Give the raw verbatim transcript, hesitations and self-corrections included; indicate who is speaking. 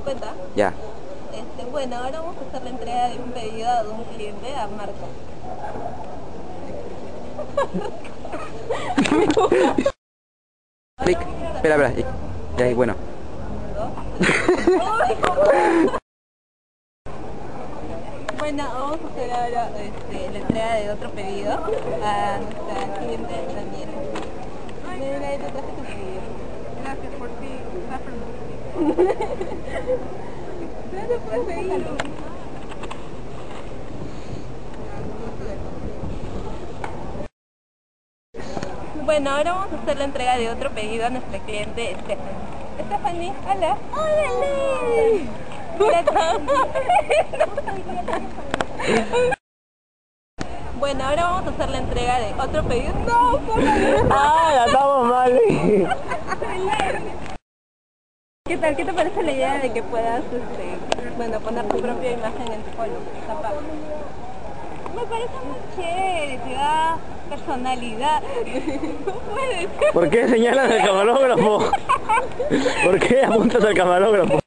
Speaker 1: cincuenta.
Speaker 2: Ya.
Speaker 1: Este, bueno, ahora vamos a hacer la entrega de un pedido de un cliente a Marco.
Speaker 2: Clic. Espera, espera. Y- Ya, y bueno.
Speaker 1: Bueno, vamos a hacer ahora este, la entrega de otro pedido a nuestra cliente Daniela. Daniela, ahí te traje tu pedido. Gracias por ti. Gracias por seguir. Bueno, ahora vamos a hacer la entrega de otro pedido a nuestra cliente Stephanie. Stephanie, hola. Hola, Liz. Bueno, ahora vamos a hacer la entrega de otro pedido. No, por favor.
Speaker 2: ¡Ah, la estamos mal!
Speaker 1: ¿Qué tal? ¿Qué te parece la idea de que puedas, este, bueno, poner tu propia imagen en tu polo? Zapato. Me parece muy chévere, te da personalidad. No puedes.
Speaker 2: ¿Por qué señalas al camarógrafo? ¿Por qué apuntas al camarógrafo?